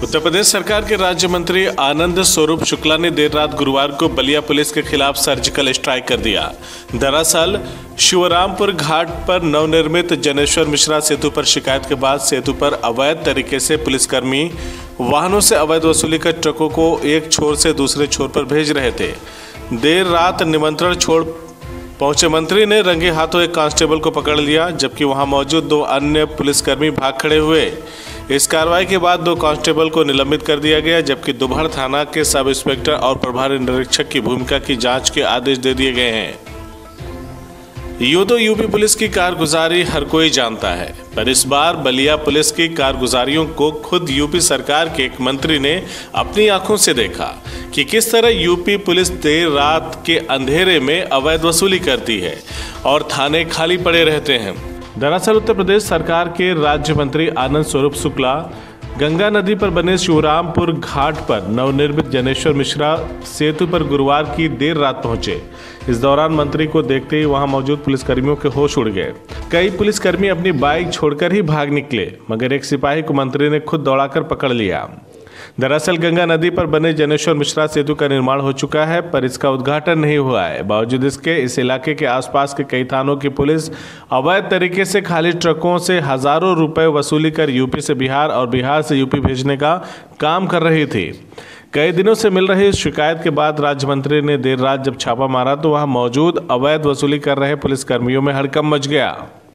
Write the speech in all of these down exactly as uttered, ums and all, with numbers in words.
उत्तर प्रदेश सरकार के राज्य मंत्री आनंद स्वरूप शुक्ला ने देर रात गुरुवार को बलिया पुलिस के खिलाफ सर्जिकल स्ट्राइक कर दिया। दरअसल शिवरामपुर घाट पर नवनिर्मित जनेश्वर मिश्रा सेतु पर शिकायत के बाद सेतु पर अवैध तरीके से पुलिसकर्मी वाहनों से अवैध वसूली कर ट्रकों को एक छोर से दूसरे छोर पर भेज रहे थे। देर रात निमंत्रण छोड़ पहुंचे मंत्री ने रंगे हाथों एक कांस्टेबल को पकड़ लिया, जबकि वहां मौजूद दो अन्य पुलिसकर्मी भाग खड़े हुए। इस कार्रवाई के बाद दो कांस्टेबल को निलंबित कर दिया गया, जबकि दुबहर थाना के सब इंस्पेक्टर और प्रभारी निरीक्षक की भूमिका की जांच के आदेश दे दिए गए हैं। यूं तो यूपी पुलिस की कारगुजारी हर कोई जानता है, पर इस बार बलिया पुलिस की कारगुजारियों को खुद यूपी सरकार के एक मंत्री ने अपनी आंखों से देखा कि किस तरह यूपी पुलिस देर रात के अंधेरे में अवैध वसूली करती है और थाने खाली पड़े रहते हैं। दरअसल उत्तर प्रदेश सरकार के राज्य मंत्री आनंद स्वरूप शुक्ला गंगा नदी पर बने शिवरामपुर घाट पर नवनिर्मित जनेश्वर मिश्रा सेतु पर गुरुवार की देर रात पहुंचे। इस दौरान मंत्री को देखते ही वहां मौजूद पुलिसकर्मियों के होश उड़ गए। कई पुलिसकर्मी अपनी बाइक छोड़कर ही भाग निकले, मगर एक सिपाही को मंत्री ने खुद दौड़ाकर पकड़ लिया। दरअसल गंगा नदी पर बने जनेश्वर मिश्रा सेतु का निर्माण हो चुका है, पर इसका उद्घाटन नहीं हुआ है। बावजूद इसके इस इलाके के आसपास के कई थानों की पुलिस अवैध तरीके से खाली ट्रकों से हजारों रुपए वसूली कर यूपी से बिहार और बिहार से यूपी भेजने का काम कर रही थी। कई दिनों से मिल रही शिकायत के बाद राज्य मंत्री ने देर रात जब छापा मारा तो वहां मौजूद अवैध वसूली कर रहे पुलिसकर्मियों में हड़कंप मच गया।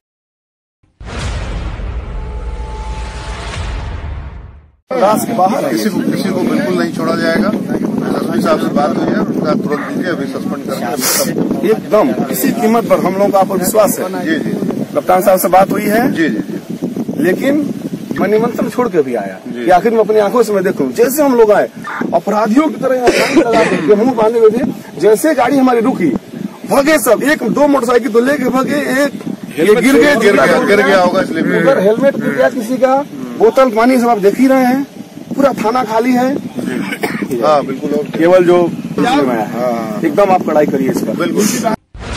क्लास के बाहर किसी को किसी को बिल्कुल नहीं छोड़ा जाएगा। एसपी साहब से बात हुई है, उनका तुरंत दीजिए, अभी सस्पेंड करके एकदम किसी कीमत पर हम लोगों का आप पर विश्वास है। जी जी कप्तान साहब से बात हुई है। जी जी लेकिन मैं निमंत्रण छोड़ के भी आया कि आखिर में अपनी आंखों से मैं देखूं। जैसे हम लोग आए अपराधियों की तरह यहाँ मुंह बांधे हुए थे, जैसे गाड़ी हमारी रुकी भगे सब, एक दो मोटरसाइकिल तो लेके भगे, एक ये गिर गए गिर गया गिर गया होगा इसलिए उधर हेलमेट गिर गया किसी का, बोतल पानी सब आप देख ही रहे हैं, पूरा थाना खाली है। हाँ बिल्कुल, केवल जो हाँ। एकदम आप कड़ाई करिए इसका। बिल्कुल।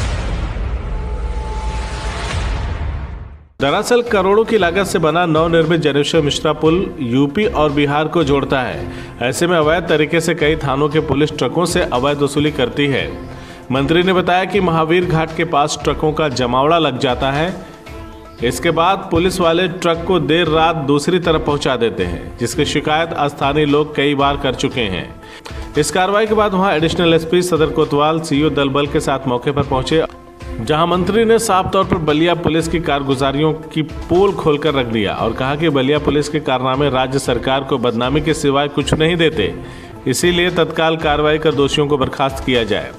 दरअसल करोड़ों की लागत से बना नवनिर्मित जनेश्वर मिश्रा पुल यूपी और बिहार को जोड़ता है। ऐसे में अवैध तरीके से कई थानों के पुलिस ट्रकों से अवैध वसूली करती है। मंत्री ने बताया कि महावीर घाट के पास ट्रकों का जमावड़ा लग जाता है। इसके बाद पुलिस वाले ट्रक को देर रात दूसरी तरफ पहुंचा देते हैं, जिसकी शिकायत स्थानीय लोग कई बार कर चुके हैं। इस कार्रवाई के बाद वहां एडिशनल एसपी सदर कोतवाल सीओ दल बल के साथ मौके पर पहुंचे, जहां मंत्री ने साफ तौर पर बलिया पुलिस की कारगुजारियों की पोल खोलकर रख दिया और कहा कि बलिया पुलिस के कारनामे राज्य सरकार को बदनामी के सिवाय कुछ नहीं देते, इसीलिए तत्काल कार्रवाई कर दोषियों को बर्खास्त किया जाए।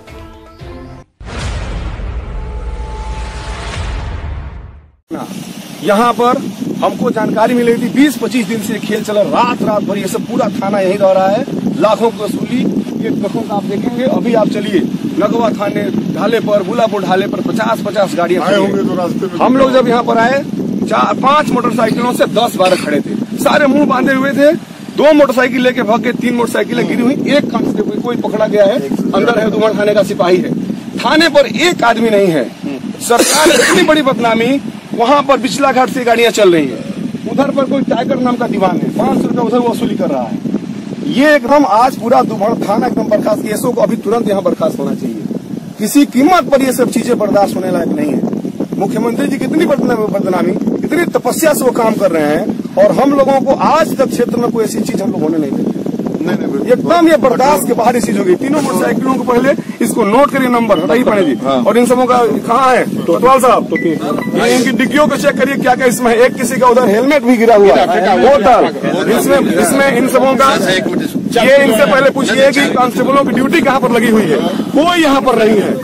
यहाँ पर हमको जानकारी मिली थी, बीस पच्चीस दिन से खेल चला, रात रात भर ये सब पूरा थाना यही दौड़ा है, लाखों की वसूली। ये ट्रकों का आप देखेंगे, अभी आप चलिए नगवा थाने ढाले पर, बुलापुर ढाले पर पचास पचास गाड़ियां खड़ी हैं। तो रास्ते हम लोग जब यहाँ पर आए, चार पांच मोटरसाइकिलों से दस बारह खड़े थे, सारे मुंह बांधे हुए थे। दो मोटरसाइकिल लेके भाग के, तीन मोटरसाइकिलें गिरी हुई, एक कांस्टेबल कोई पकड़ा गया है, अंदर है दुबहर थाने का सिपाही है। थाने पर एक आदमी नहीं है। सरकार इतनी बड़ी बदनामी, वहां पर बिचला घाट से गाड़ियां चल रही हैं, उधर पर कोई टाइगर नाम का दीवान है, पांच सौ रुपया उधर वसूली कर रहा है। ये एकदम आज पूरा दुबहर थाना एकदम बर्खास्त, केसों को अभी तुरंत यहाँ बर्खास्त होना चाहिए। किसी कीमत पर ये सब चीजें बर्दाश्त होने लायक नहीं है। मुख्यमंत्री जी कितनी बदनामी, कितनी तपस्या से वो काम कर रहे हैं, और हम लोगों को आज तक क्षेत्र में कोई ऐसी चीज हम लोग होने नहीं देते। एकदम ये बर्दाश्त के बाहर चीज होगी। तीनों मोटरसाइकिलों को पहले इसको नोट करिए, नंबर हटाइए पाने जी। हाँ। और इन सबों का कहाँ है कोतवाल साहब, तो इनकी डिग्गियों को चेक करिए क्या क्या इसमें है। एक किसी का उधर हेलमेट भी गिरा हुआ है, बोतल, इसमें इसमें इन सबों का ये इनसे पहले पूछिए कि कांस्टेबलों की ड्यूटी कहाँ पर लगी हुई है, कोई यहाँ पर नहीं है।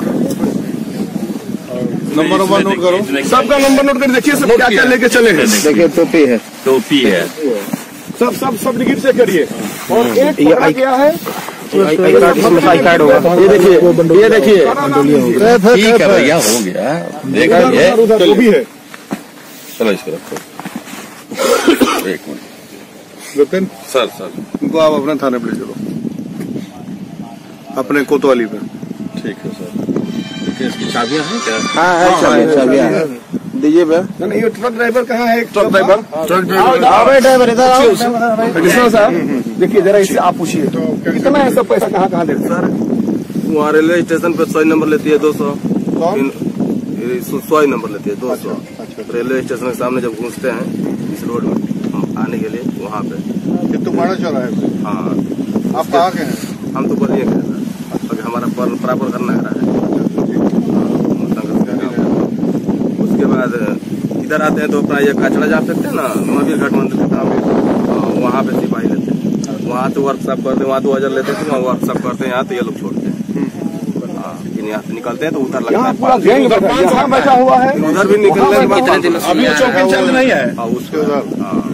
नंबर नंबर नोट करो, सबका नंबर नोट कर देखिए, सब क्या क्या लेके चले हैं। देखिए टोपी है, टोपी है, सब सब सब डिग्री चेक करिए। और एक पकड़ा गया है, आई कार्ड होगा, ये देखिए, ये देखिए, ठीक है भैया, हो गया, देखिए उधर भी है। चलो इसको रखो, एक मिनट विपिन सर सर उनको आप अपने थाने पे ले चलो, अपने कोतवाली पे। ठीक है सर। देखिए इसकी चाबियां हैं क्या? हाँ है, चाबियां हैं, दीजिए भैया। ये ट्रक ड्राइवर कहाँ है? Truck driver, truck driver, driver इधर आओ साहब। देखिए जरा इससे आप पूछिए कितना है सब पैसा कहाँ कहाँ देते सर वहाँ रेलवे स्टेशन पे सौ नंबर लेती है दो सौ सौ नंबर लेती है दो सौ रेलवे स्टेशन के सामने जब घुसते हैं इस रोड में आने के लिए वहाँ पे ये तो माना चौराहे पे। हाँ आप कहाँ के हैं? हम तो बलिया के हैं सर। अभी हमारा बराबर करना है उसके बाद इधर आते हैं तो अपना ये कचड़ा जा सकते हैं ना महावीर घाट मंदिर के सामने वहाँ पे सिपाही लेते हैं वहाँ तो वर्कशॉप करते हैं वहाँ दो हजार लेते हैं वहाँ वर्कशॉप करते हैं यहाँ तो ये लोग छोड़ते हैं यहाँ से निकलते हैं तो उधर लगता है पूरा गैंग यहाँ बैठा हुआ है उधर भी निकलने के बाद अभी चौकी चल नहीं है उसके उधर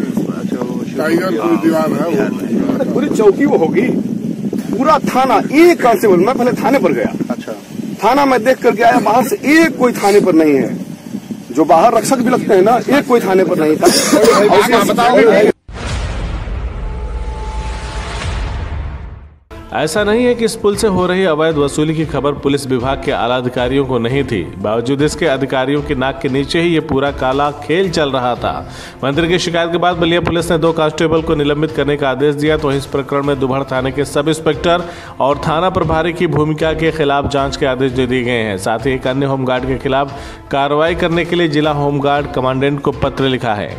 दीवान है पूरी चौकी वो होगी पूरा थाना एक कांस्टेबल मैं पहले थाने पर गया अच्छा थाना में देख करके आया बाहर से एक कोई थाने पर नहीं है जो बाहर रक्षक भी लगते हैं ना एक कोई थाने पर नहीं था। ऐसा नहीं है कि इस पुल से हो रही अवैध वसूली की खबर पुलिस विभाग के आला अधिकारियों को नहीं थी, बावजूद इसके अधिकारियों के नाक के नीचे ही ये पूरा काला खेल चल रहा था। मंत्री की शिकायत के बाद बलिया पुलिस ने दो कांस्टेबल को निलंबित करने का आदेश दिया तो इस प्रकरण में दुभड़ थाने के सब इंस्पेक्टर और थाना प्रभारी की भूमिका के खिलाफ जाँच के आदेश दे दिए गए हैं। साथ ही एक अन्य होमगार्ड के खिलाफ कार्रवाई करने के लिए जिला होमगार्ड कमांडेंट को पत्र लिखा है।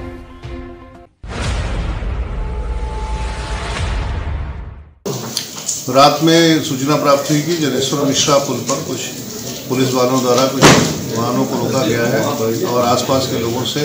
रात में सूचना प्राप्त हुई कि जनेश्वर मिश्रा पुल पर कुछ पुलिस वालों द्वारा कुछ वाहनों को रोका गया है और आसपास के लोगों से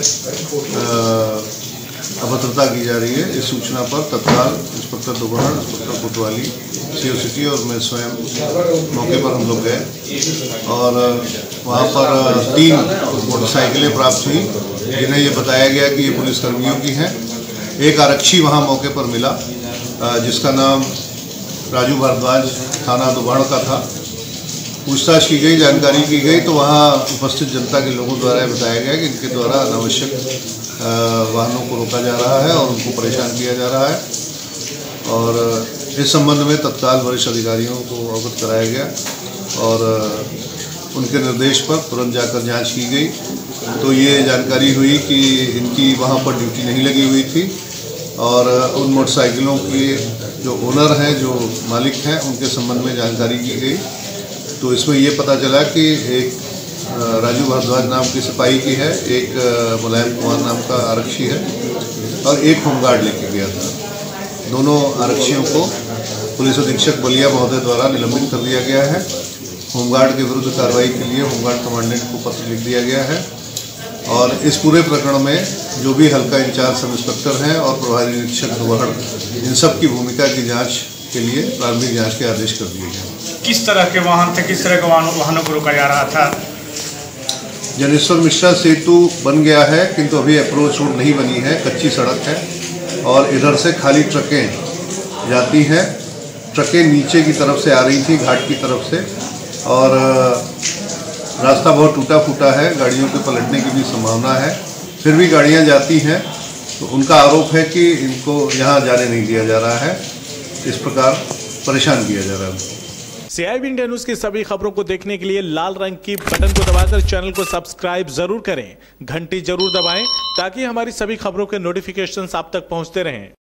अभद्रता की जा रही है। इस सूचना पर तत्काल इंस्पेक्टर दुबहर, इंस्पेक्टर कोतवाली, सीओ सिटी और मैं स्वयं मौके पर हम लोग गए और वहाँ पर तीन मोटरसाइकिलें प्राप्त हुई जिन्हें ये बताया गया कि ये पुलिसकर्मियों की हैं। एक आरक्षी वहाँ मौके पर मिला जिसका नाम राजू भारद्वाज थाना दुबहर का था। पूछताछ की गई, जानकारी की गई तो वहाँ उपस्थित जनता के लोगों द्वारा बताया गया कि इनके द्वारा अनावश्यक वाहनों को रोका जा रहा है और उनको परेशान किया जा रहा है और इस संबंध में तत्काल वरिष्ठ अधिकारियों को अवगत कराया गया और उनके निर्देश पर तुरंत जाकर जांच की गई तो ये जानकारी हुई कि इनकी वहाँ पर ड्यूटी नहीं लगी हुई थी और उन मोटरसाइकिलों के जो ओनर हैं, जो मालिक हैं, उनके संबंध में जानकारी की गई तो इसमें ये पता चला कि एक राजू भारद्वाज नाम की सिपाही की है, एक मुलायम कुमार नाम का आरक्षी है और एक होमगार्ड लेके गया था। दोनों आरक्षियों को पुलिस अधीक्षक बलिया महोदय द्वारा निलंबित कर दिया गया है। होमगार्ड के विरुद्ध कार्रवाई के लिए होमगार्ड कमांडेंट को पत्र लिख दिया गया है और इस पूरे प्रकरण में जो भी हल्का इंचार्ज सब इंस्पेक्टर हैं और प्रभारी निरीक्षक दुबहर, इन सब की भूमिका की जांच के लिए प्रारंभिक जांच के आदेश कर दिए गए। किस तरह के वाहन थे, किस तरह के वाहनों को रोका जा रहा था? जनेश्वर मिश्रा सेतु बन गया है किंतु अभी अप्रोच रोड नहीं बनी है, कच्ची सड़क है और इधर से खाली ट्रकें जाती हैं। ट्रकें नीचे की तरफ से आ रही थी घाट की तरफ से और रास्ता बहुत टूटा फूटा है, गाड़ियों के पलटने की भी संभावना है, फिर भी गाड़ियां जाती हैं तो उनका आरोप है कि इनको यहां जाने नहीं दिया जा रहा है, इस प्रकार परेशान किया जा रहा है। सीआईबी इंडिया न्यूज की सभी खबरों को देखने के लिए लाल रंग की बटन को दबाकर चैनल को सब्सक्राइब जरूर करें, घंटी जरूर दबाएं ताकि हमारी सभी खबरों के नोटिफिकेशंस आप तक पहुंचते रहें।